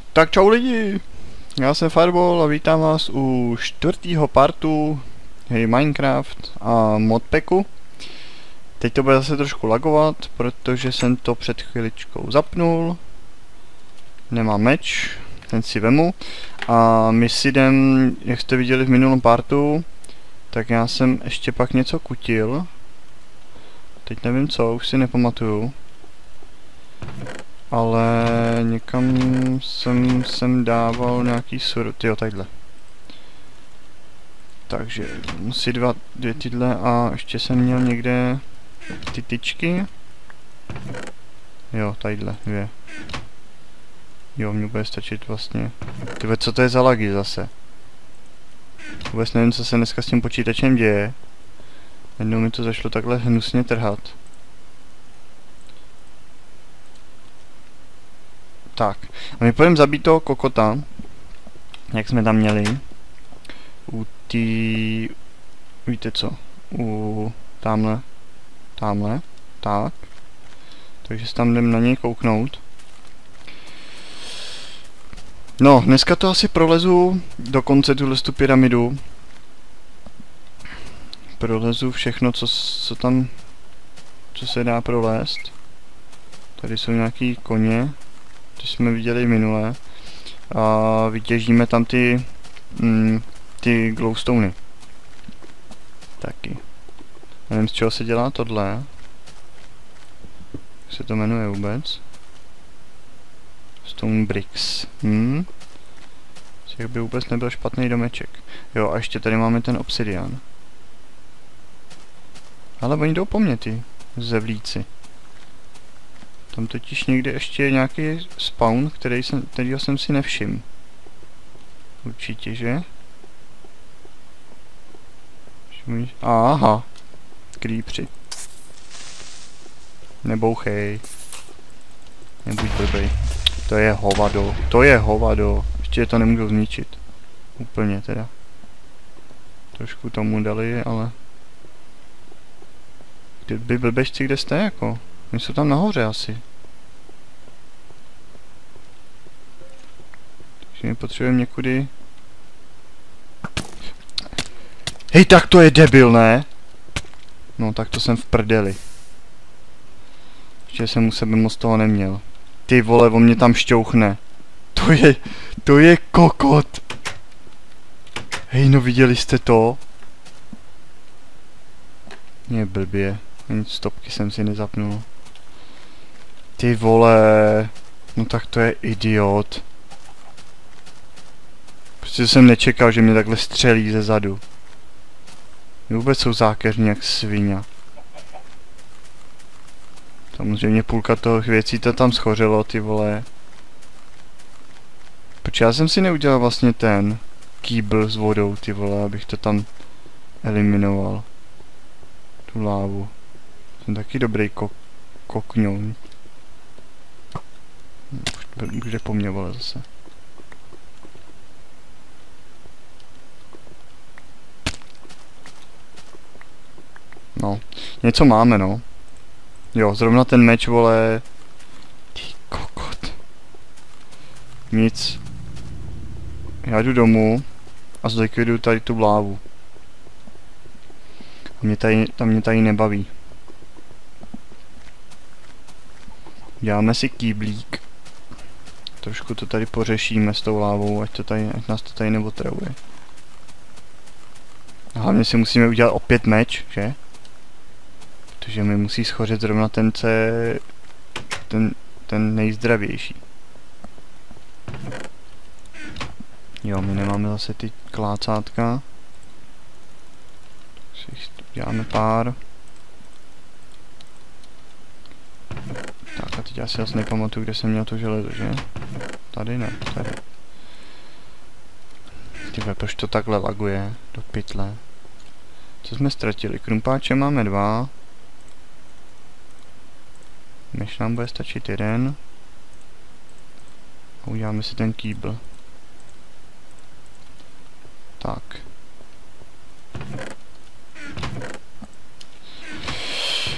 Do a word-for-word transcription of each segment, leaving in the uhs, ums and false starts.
Tak čau lidi, já jsem Fireball a vítám vás u čtvrtého partu hry Minecraft a modpacku. Teď to bude zase trošku lagovat, protože jsem to před chviličkou zapnul. Nemám meč, ten si vemu. A my si jdem, jak jste viděli v minulém partu, tak já jsem ještě pak něco kutil. Teď nevím co, už si nepamatuju. Ale někam jsem, jsem dával nějaký surut, jo, tadyhle. Takže musí dva, dvě tyhle a ještě jsem měl někde ty tyčky. Jo, tadyhle, dvě. Jo, mě bude stačit vlastně. Tyhle, co to je za lagy zase? Vůbec nevím, co se dneska s tím počítačem děje. Jednou mi to zašlo takhle hnusně trhat. Tak, a my půjdeme zabít toho kokota, jak jsme tam měli, u tý, víte co, u tamhle, tamhle, tak, takže se tam jdeme na něj kouknout. No, dneska to asi prolezu do konce tuhle tu pyramidu, prolezu všechno, co, co tam, co se dá prolézt. Tady jsou nějaký koně. To jsme viděli minule. A vytěžíme tam ty mm, ty glowstony. Taky. Nevím, z čeho se dělá tohle. Jak se to jmenuje vůbec? Stone bricks. Hm? Jak by vůbec nebyl špatný domeček. Jo, a ještě tady máme ten obsidian. Ale oni jdou po mně, ty zevlíci. Tam totiž někde ještě je nějaký spawn, který jsem, kterýho jsem si nevšiml. Určitě, že? Aha. Creepři. Nebouchej. Nebuď blbej. To je hovado. To je hovado. Ještě to nemůžu zničit. Úplně teda. Trošku tomu dali, ale... Kdyby blbečci, kde jste jako? My jsou tam nahoře asi. Takže my potřebujeme někudy... Hej, tak to je debil, ne? No, tak to jsem v prdeli. Ještě jsem u sebe moc toho neměl. Ty vole, on mě tam šťouchne. To je... To je kokot. Hej, no viděli jste to? Mě blbě. Ani stopky jsem si nezapnul. Ty vole. No tak to je idiot. Prostě jsem nečekal, že mě takhle střelí ze zadu. Vůbec jsou zákeřní jak svině. Samozřejmě půlka toho věcí to tam schořelo, ty vole. Protože já jsem si neudělal vlastně ten kýbl s vodou, ty vole, abych to tam eliminoval. Tu lávu. Jsem taky dobrý kok kokňoun. Kde po mně, vole, zase. No, něco máme, no. Jo, zrovna ten meč, vole. Ty kokot. Nic. Já jdu domů a zlikviduju tady tu lávu. A mě tady, tam mě tady nebaví. Děláme si kýblík. Trošku to tady pořešíme s tou lávou, ať, to tady, ať nás to tady neotravuje. A hlavně si musíme udělat opět meč, že? Protože mi musí schořet zrovna ten C... Ten, ten nejzdravější. Jo, my nemáme zase ty klácátka. Děláme pár. Tak a teď já si zase nepamatuju, kde jsem měl to železo, že? Tady ne, tady. Tyhle, proč to takhle laguje? Do pytle. Co jsme ztratili? Krumpáče máme dva. Než nám bude stačit jeden. A uděláme si ten kýbl. Tak.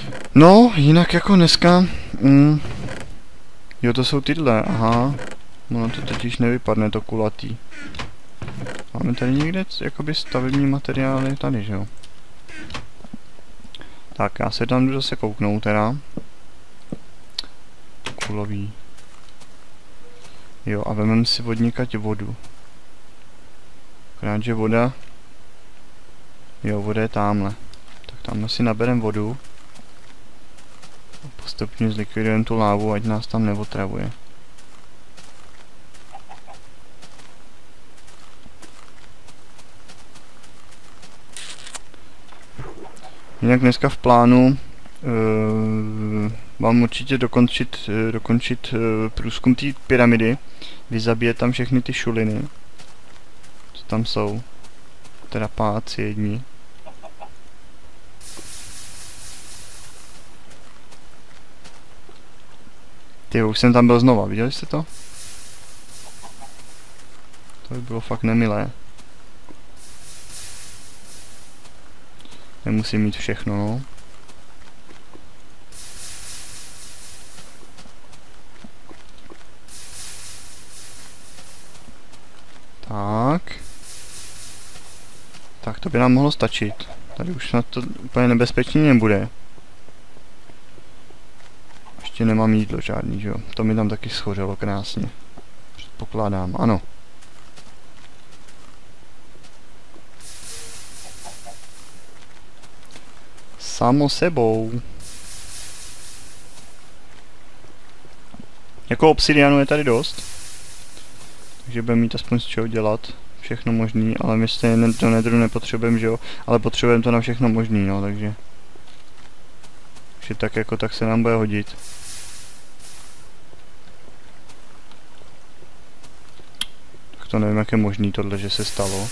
No, jinak jako dneska... Mm, jo, to jsou tyhle, aha. Ono to totiž nevypadne, to kulatý. Máme tady někde jakoby stavební materiály tady, že jo? Tak, já se tam jdu zase kouknout teda. Kulový. Jo, a vememe si vodníkať vodu. Akorát, že voda... Jo, voda je támhle. Tak tamhle si nabereme vodu. A postupně zlikvidujeme tu lávu, ať nás tam neotravuje. Jinak dneska v plánu uh, mám určitě dokončit, uh, dokončit uh, průzkum té pyramidy, vyzabíjet tam všechny ty šuliny, co tam jsou, teda páci jedni. Ty, už jsem tam byl znova, viděli jste to? To by bylo fakt nemilé. Nemusím mít všechno, no. Tak. Tak to by nám mohlo stačit. Tady už na to úplně nebezpečný nebude. Ještě nemám jídlo žádný, že jo. To mi tam taky schořelo krásně. Předpokládám, ano. Samo sebou. Jako obsidianu je tady dost. Takže budeme mít aspoň z čeho dělat. Všechno možný, ale my stejně do nedru nepotřebujeme, že jo. Ale potřebujeme to na všechno možný, no, takže. Takže tak jako tak se nám bude hodit. Tak to nevím, jak je možný tohle, že se stalo.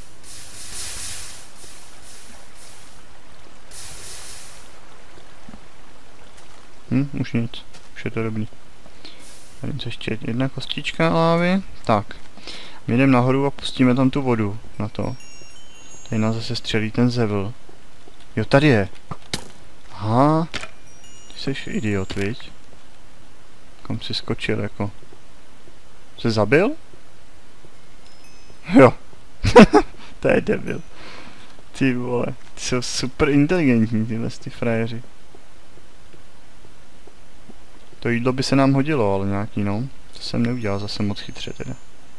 Hm, už nic. Už je to dobrý. Tady ještě jedna kostička lávy. Tak. My jdeme nahoru a pustíme tam tu vodu na to. Tady nás zase střelí ten zevl. Jo, tady je. Aha. Ty jsi idiot, viď? Kam jsi skočil, jako? Jsi zabil? Jo. To je debil. Ty vole. Ty jsou super inteligentní, tyhle ty frajeři. To jídlo by se nám hodilo, ale nějaký, no. To jsem neudělal zase moc chytře teda.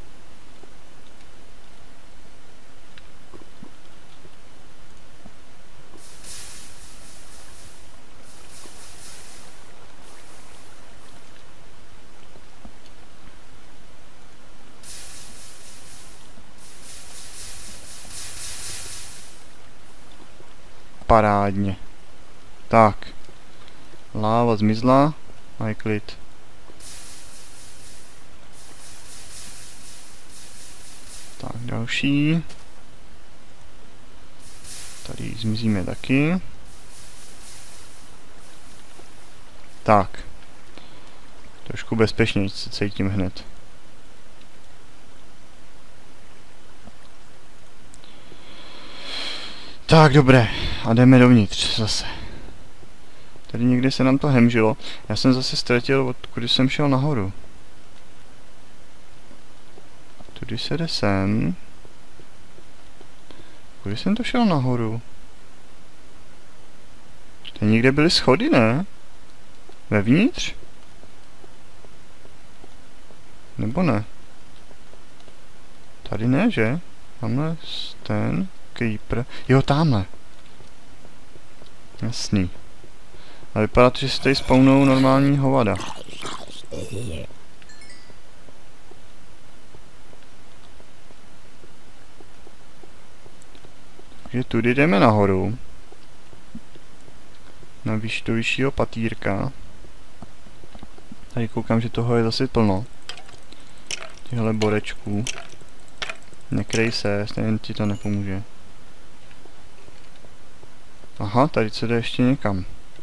Parádně. Tak. Láva zmizla. A je klid. Tak, další. Tady zmizíme taky. Tak. Trošku bezpečněji se cítím hned. Tak, dobré. A jdeme dovnitř zase. Tady někde se nám to hemžilo. Já jsem zase ztratil, odkud jsem šel nahoru. Tudy se jde sem. Kudy jsem to šel nahoru? Tady někde byly schody, ne? Vevnitř? Nebo ne? Tady ne, že? Tamhle ten creeper. Jo, tamhle. Jasný. A vypadá to, že se tady spawnou normální hovada. Takže tudy jdeme nahoru. Na výš, do vyššího patýrka. Tady koukám, že toho je zase plno. Tyhle borečků. Nekrej se, stejně ti to nepomůže. Aha, tady se jde ještě někam.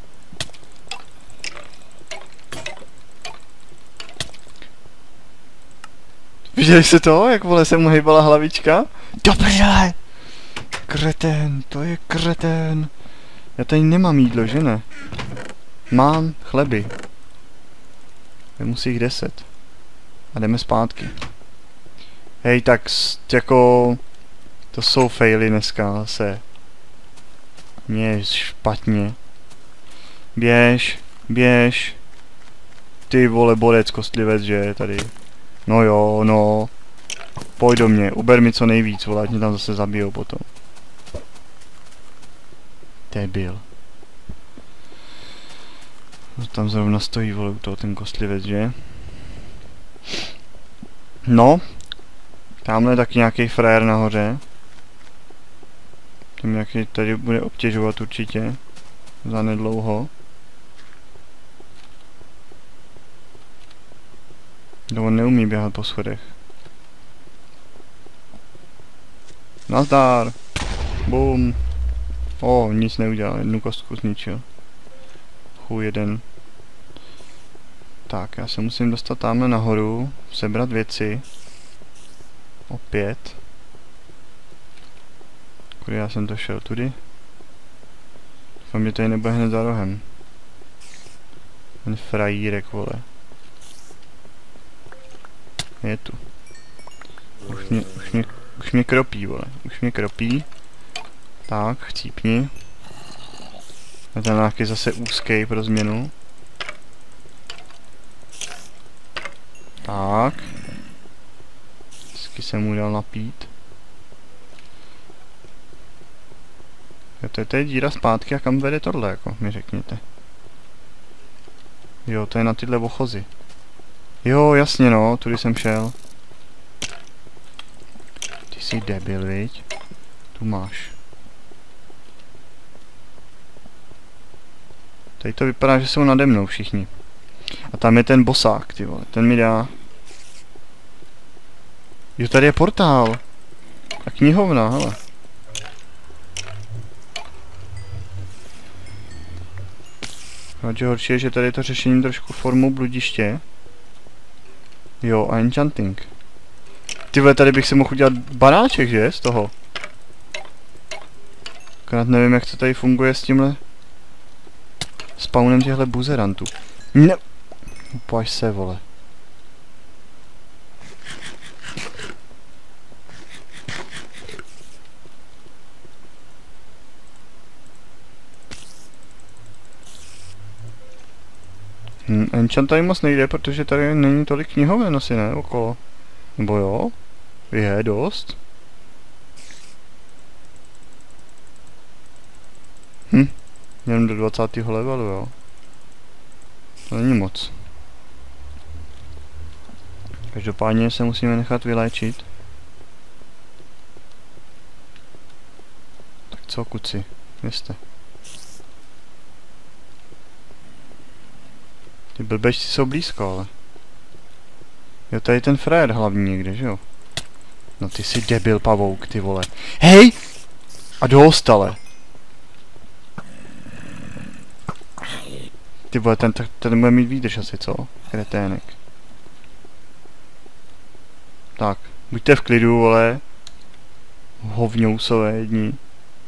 Viděli jste to, jak vole se mu hejbala hlavička? Dobře! Kretén, to je kretén. Já tady nemám jídlo, že ne? Mám chleby. Je musí jich deset. A jdeme zpátky. Hej, tak s, jako... To jsou faily dneska zase. Mně je špatně. Běž, běž. Ty vole, bodec, kostlivec, že je tady. No jo, no. Pojď do mě, uber mi co nejvíc, vole, ať mě tam zase zabijou potom. Debil. Tam zrovna stojí, vole, u toho ten kostlivec, že? No. Tamhle je taky nějaký frajer nahoře. Ten nějaký tady bude obtěžovat určitě. Za nedlouho. No, on neumí běhat po schodech. Nazdar! Bum! O, nic neudělal, jednu kostku zničil. Chuj jeden. Tak, já se musím dostat tamhle nahoru, sebrat věci. Opět. Kudy já jsem to šel, tudy? Doufám, že tady nebude hned za rohem. Ten frajírek, vole. Je tu. Už mě, už mě, už mě kropí, vole. Už mě kropí. Tak, chcípni. Je tam nějaký zase úzký pro změnu. Tak. Vždycky jsem mu dal napít. Jo, to je tady díra zpátky a kam vede tohle, jako mi řekněte. Jo, to je na tyhle ochozy. Jo, jasně no, tudy jsem šel. Ty jsi debil, viď? Tu máš. Tady to vypadá, že jsou nade mnou všichni. A tam je ten bosák, ty vole, ten mi dá. Jo, tady je portál. A knihovna, hele. Takže horší je, že tady je to řešení trošku formou bludiště. Jo, a enchanting. Ty vole, tady bych si mohl udělat baráček, že? Z toho. Akorát nevím, jak to tady funguje s tímhle spawnem těchto buzerantů. Ne. Upaž se, vole. Hm, enchant tady moc nejde, protože tady není tolik knihoven asi, ne, okolo. Nebo jo? Je dost. Hm, jenom do dvacátého levelu, jo. To není moc. Každopádně se musíme nechat vyléčit. Tak co, kuci? Kde jste? Ty blbečci jsou blízko, ale. Jo, tady ten frajer hlavní někde, že jo? No ty jsi debil pavouk, ty vole. Hej! A dost, ale. Ty vole, ten, ten bude mít výdrž asi, co? Kretének. Tak, buďte v klidu, vole. Hovňousové jední.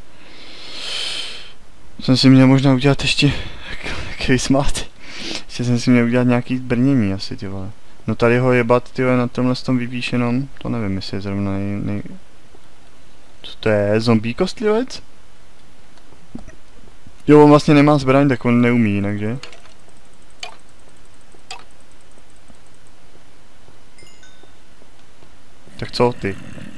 Jsem si měl možná udělat ještě... Jaký smát. Ještě jsem si měl udělat nějaký brnění asi, ty vole. No tady ho jebat, ty vole, na tomhle tom vyvýšenom. To nevím, jestli je zrovna nej... nej... Co to je? Zombie kostlivec? Jo, on vlastně nemá zbraň, tak on neumí jinak, že? Tak co ty?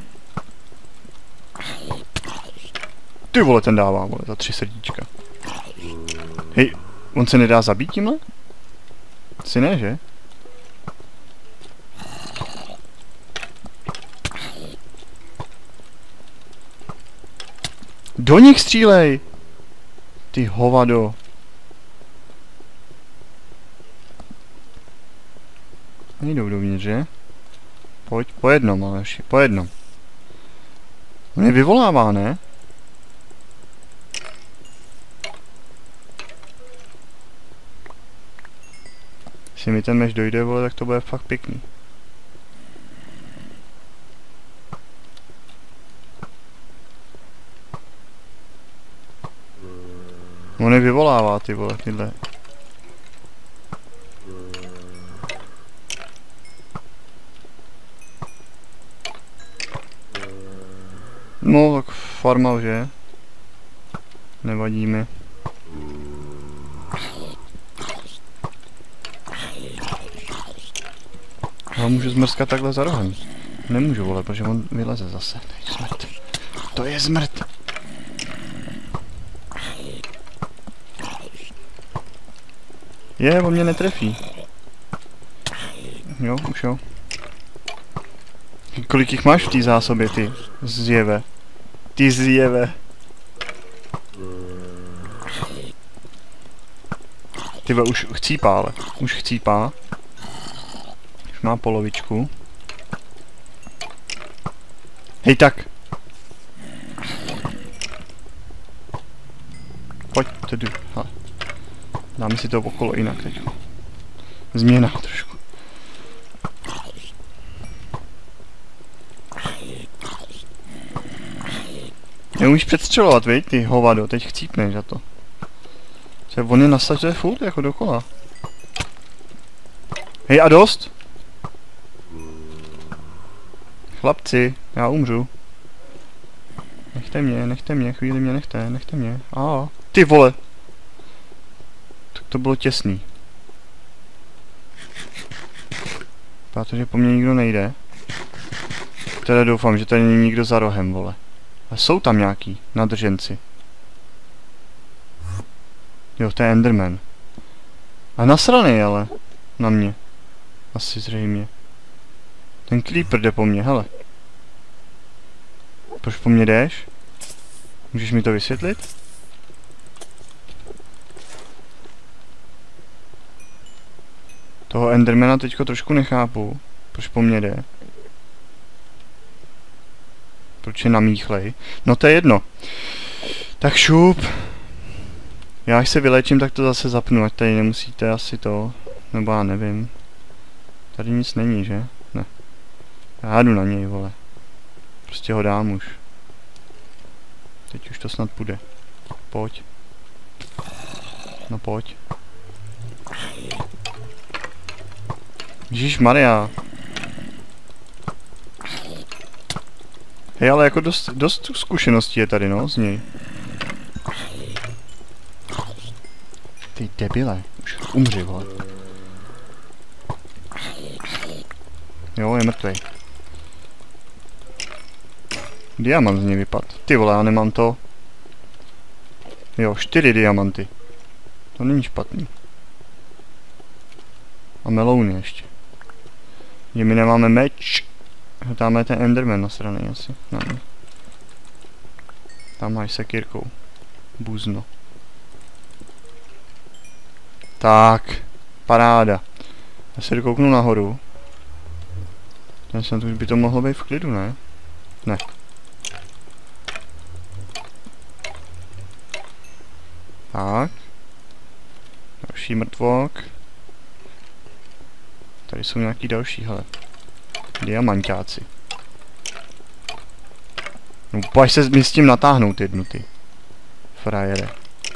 Ty vole, ten dává, vole, za tři srdíčka. Hej, on se nedá zabít tímhle? Asi ne, že? Do nich střílej! Ty hovado. Nejdou dovnitř, že? Pojď, po jednom, ale ještě, po jednom. On je vyvolává, ne? Jestli mi ten meš dojde, vole, tak to bude fakt pěkný. On je vyvolává, ty vole, tyhle. No, tak farma, že? Nevadí mi. Ale můžu zmrskat takhle za rohem. Nemůžu, vole, protože on vyleze zase. To je zmrt. To je zmrt. Je, on mě netrefí. Jo, už jo. Kolik jich máš v té zásobě, ty zjeve? Ty zjeve. Tyve, už chcípá, ale. Už chcípá. Už má polovičku. Hej, tak. Pojď, tedy. Hele. Dáme si to okolo jinak teď. Změna trošku. Neumíš předstřelovat, viď, ty hovado, teď chcípneš za to. Se on je nasazuje furt jako dokola. Hej, a dost? Chlapci, já umřu. Nechte mě, nechte mě, chvíli mě nechte, nechte mě. A ty vole. Tak to bylo těsný. Protože po mně nikdo nejde. Teda doufám, že tady není nikdo za rohem, vole. A jsou tam nějaký nadrženci. Jo, to je Enderman. A nasranej, ale. Na mě. Asi zřejmě. Ten creeper jde po mně, hele. Proč po mně jdeš? Můžeš mi to vysvětlit? Toho Endermana teďko trošku nechápu. Proč po mně jde? Proč je namíchlej? No to je jedno. Tak šup. Já až se vylečím, tak to zase zapnu, ať tady nemusíte asi to. Nebo já nevím. Tady nic není, že? Ne. Já jdu na něj, vole. Prostě ho dám už. Teď už to snad půjde. Pojď. No pojď. Ježišmarja. Hej, ale jako dost, dost zkušeností je tady, no, z něj. Ty debile, už umři, vole. Jo, je mrtvej. Diamant z něj vypad. Ty vole, já nemám to. Jo, čtyři diamanty. To není špatný. A melouny ještě. Že my nemáme meč. Tam je ten Enderman nasraný asi. Ne, ne. Tam máš sekírkou. Buzno. Tak. Paráda. Já se dokouknu nahoru. Ten snad už by to mohlo být v klidu, ne? Ne. Tak. Další mrtvok. Tady jsou nějaký další, hele. Diamantáci. No pojď se mi s tím natáhnout jednu, ty. Frajere.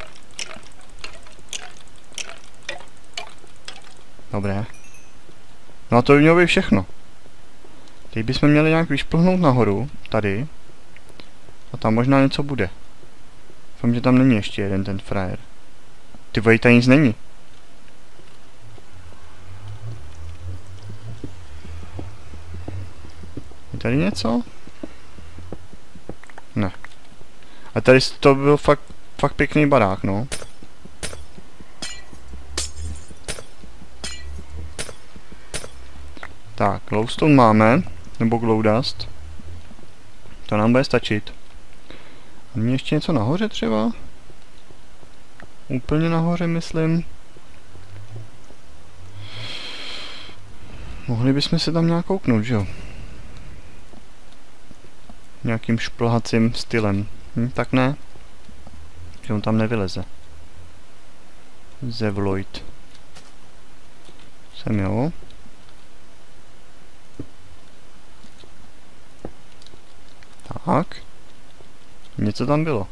Dobré. No a to by mělo být všechno. Teď bychom měli nějak vyšplhnout nahoru, tady. A tam možná něco bude. Doufám, že tam není ještě jeden ten frajer. Ty vole, tady nic není. Je tady něco? Ne. A tady to byl fakt, fakt pěkný barák, no. Tak, glowstone máme, nebo glowdust. To nám bude stačit. Není ještě něco nahoře třeba? Úplně nahoře, myslím. Mohli bychom se tam nějak kouknout, že jo? Nějakým šplhacím stylem. Hm, tak ne. Že on tam nevyleze. Zevloid. Sem jo. Tak. Něco tam bylo.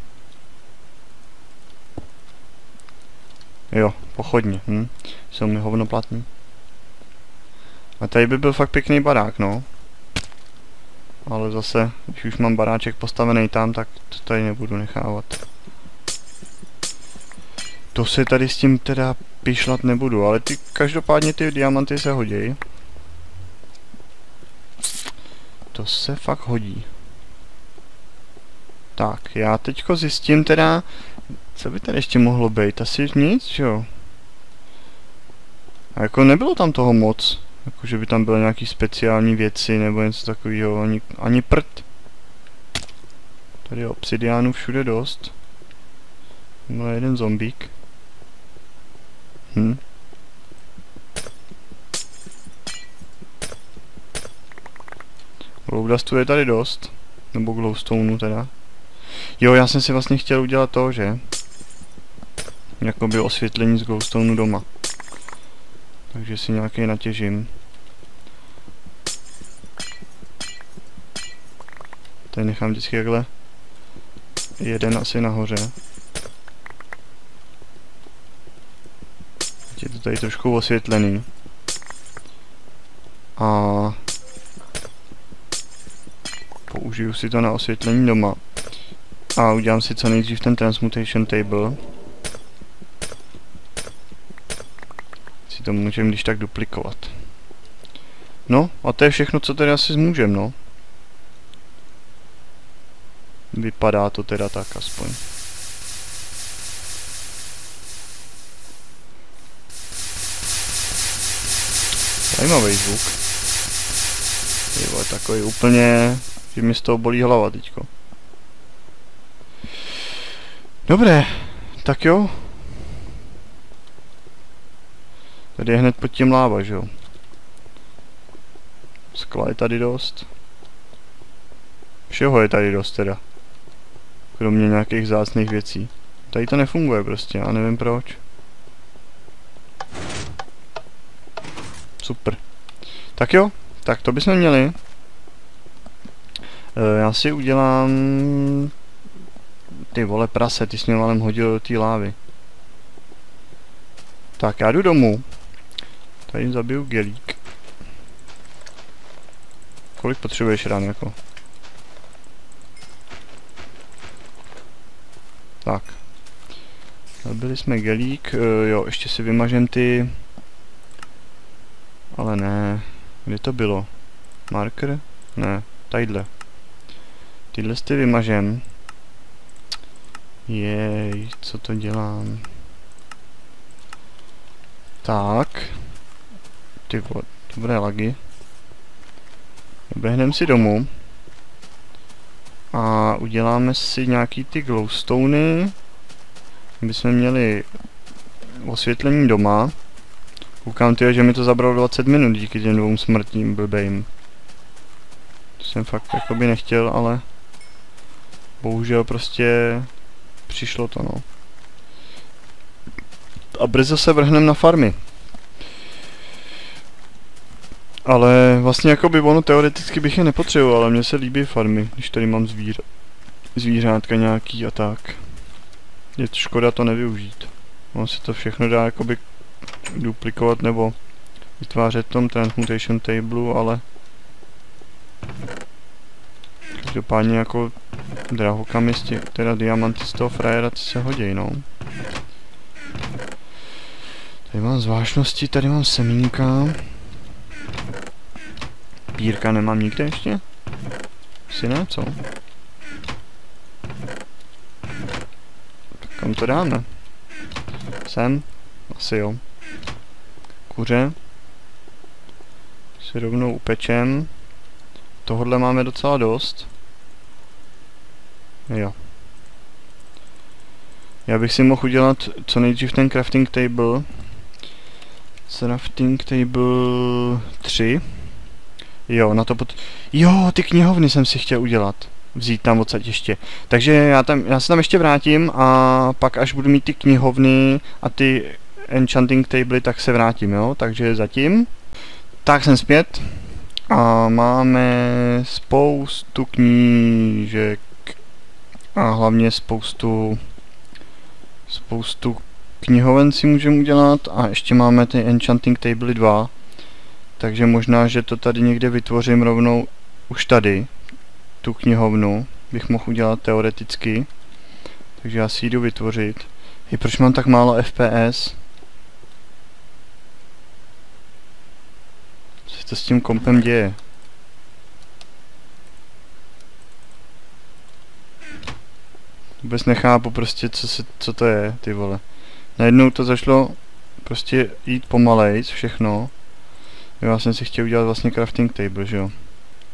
Jo, pochodně. Hm. Jsou mi hovnoplatní. A tady by byl fakt pěkný barák, no. Ale zase, když už mám baráček postavený tam, tak to tady nebudu nechávat. To se tady s tím teda pišlat nebudu, ale ty, každopádně ty diamanty se hodí. To se fakt hodí. Tak, já teďko zjistím teda, co by tady ještě mohlo být. Asi nic, jo. A jako nebylo tam toho moc. Jako, že by tam byly nějaký speciální věci nebo něco takového. Ani, ani prd. Tady je obsidiánu všude dost. No jeden zombík. Hm. Glowdustu je tady dost. Nebo glowstoneu teda. Jo, já jsem si vlastně chtěl udělat to, že? Jakoby osvětlení z glowstoneu doma. Takže si nějaký natěžím. Tady nechám vždycky takhle jeden asi nahoře. Je to tady trošku osvětlený. A použiju si to na osvětlení doma. A udělám si co nejdřív ten transmutation table. Si to můžeme když tak duplikovat. No, a to je všechno, co tady asi zmůžem, no. Vypadá to teda tak aspoň. Zajímavý zvuk. Je takový úplně, že mi z toho bolí hlava teďko. Dobré, tak jo. Tady je hned pod tím láva, že jo. Skla je tady dost. Všeho je tady dost teda. Kromě nějakých vzácných věcí. Tady to nefunguje prostě, já nevím proč. Super. Tak jo, tak to bychom měli. E, já si udělám... Ty vole prase, ty jsi mě malem hodil do té lávy. Tak já jdu domů. Tady zabiju gelík. Kolik potřebuješ rán jako? Tak. Zabili jsme gelík, e, jo, ještě si vymažem ty... Ale ne, kde to bylo? Marker? Ne, tadyhle. Tyhle ty vymažem. Jej, co to dělám? Tak. Ty vole, dobré lagy. Běhneme si domů. A uděláme si nějaký ty glowstony. My jsme měli osvětlení doma. Koukám tyjo, že mi to zabralo dvacet minut díky těm dvou smrtím blbejím. To jsem fakt jakoby nechtěl, ale bohužel prostě přišlo to, no. A brzo se vrhneme na farmy. Ale vlastně jakoby ono teoreticky bych je nepotřeboval, ale mně se líbí farmy, když tady mám zvíř zvířátka nějaký a tak. Je to škoda to nevyužít. On se to všechno dá jakoby duplikovat nebo vytvářet v tom transmutation table, ale každopádně jako drahokamy z těch, teda diamanty z toho frajera se hodí, no. Tady mám zvláštnosti, tady mám semínka. Pírka nemám nikde ještě? Asi ne, co? Tak kam to dáme? Sem? Asi jo. Kuře. Si rovnou upečem. Tohodle máme docela dost. Jo. Já bych si mohl udělat co nejdřív ten crafting table. Crafting table tři. Jo, na to pot... Jo, ty knihovny jsem si chtěl udělat. Vzít tam odsaď ještě. Takže já, tam, já se tam ještě vrátím a pak až budu mít ty knihovny a ty enchanting table, tak se vrátím, jo. Takže zatím. Tak jsem zpět. A máme spoustu knížek. A hlavně spoustu... Spoustu knihoven si můžeme udělat. A ještě máme ty enchanting table dva. Takže možná, že to tady někde vytvořím rovnou už tady. tu knihovnu bych mohl udělat teoreticky. Takže já si ji jdu vytvořit. Hej, proč mám tak málo F P S? Co se to s tím kompem děje? Vůbec nechápu prostě, co, se, co to je, ty vole. Najednou to zašlo prostě jít pomalejc všechno. Já jsem si chtěl udělat vlastně crafting table, že jo.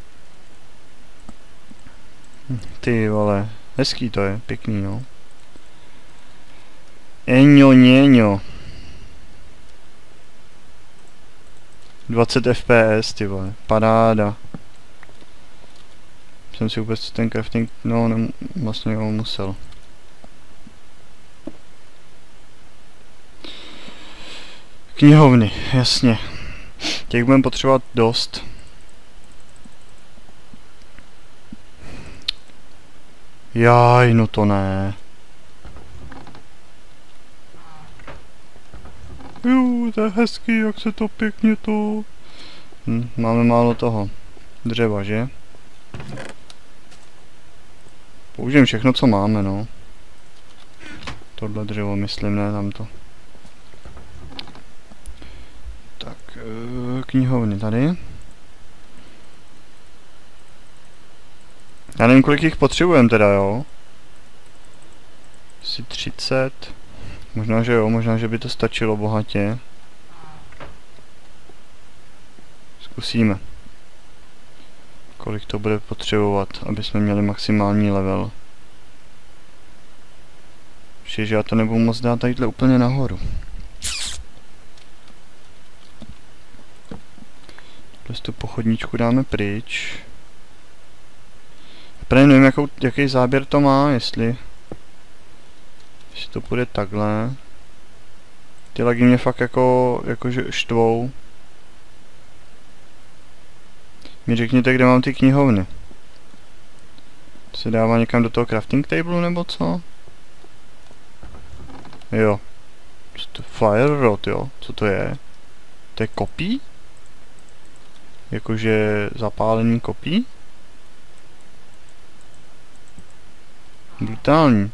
Ty vole, hezký to je, pěkný, no. Eňo, něňo. dvacet F P S, ty vole, paráda. Jsem si vůbec ten crafting, no, ne, vlastně jo, musel. Knihovny, jasně. Těch budeme potřebovat dost. Jaj, no to ne. Jo, to je hezký, jak se to pěkně to... Hm, máme málo toho. Dřeva, že? Použijeme všechno, co máme, no. Tohle dřevo, myslím, ne tamto. Tak, knihovny tady. Já nevím, kolik jich potřebujeme teda, jo. Asi třicet. Možná, že jo, možná, že by to stačilo bohatě. Zkusíme. Kolik to bude potřebovat, aby jsme měli maximální level. Že já to nebudu moc dát tadyhle úplně nahoru. Tohle tu pochodničku dáme pryč. Právě nevím, jakou, jaký záběr to má, jestli... Jestli to půjde takhle. Ty lagy mě fakt jako, jakože štvou. Mi řekněte, kde mám ty knihovny. To se dává někam do toho crafting table nebo co? Jo. To je fire rod, jo? Co to je? To je kopí? Jakože zapálení kopí? Brutální.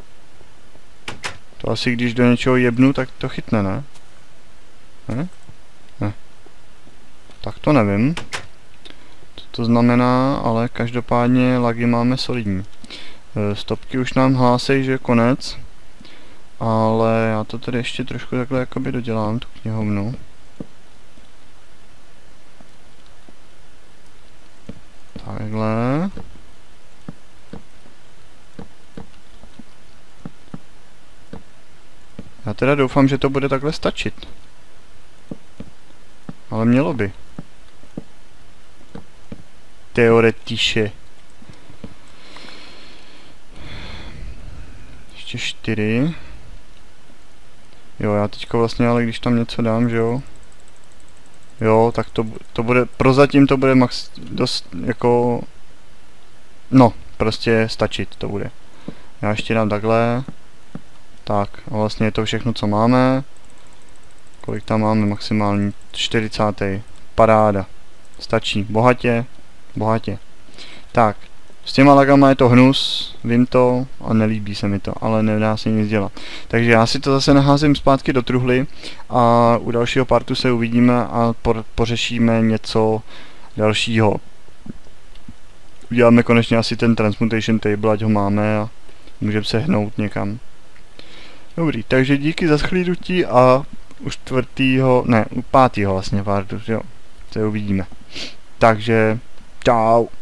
To asi když do něčeho jebnu, tak to chytne, ne? Ne? Ne. Tak to nevím. Co to znamená, ale každopádně lagy máme solidní. Stopky už nám hlásí, že je konec. Ale já to tady ještě trošku takhle jakoby dodělám, tu knihovnu. Takhle. Já teda doufám, že to bude takhle stačit. Ale mělo by. Teoretiše. Ještě čtyři. Jo, já teďka vlastně, ale když tam něco dám, že jo. Jo, tak to, to bude, prozatím to bude max, dost, jako... No, prostě stačit to bude. Já ještě dám takhle. Tak, a vlastně je to všechno, co máme. Kolik tam máme maximální? čtyřicet. Paráda. Stačí. Bohatě. Bohatě. Tak. S těma lagama je to hnus, vím to a nelíbí se mi to, ale nedá se nic dělat. Takže já si to zase naházím zpátky do truhly a u dalšího partu se uvidíme a por pořešíme něco dalšího. Uděláme konečně asi ten transmutation table, ať ho máme a můžeme se hnout někam. Dobrý, takže díky za shlédnutí a u čtvrtýho, ne, u pátýho vlastně partu, jo, se uvidíme. Takže, čau.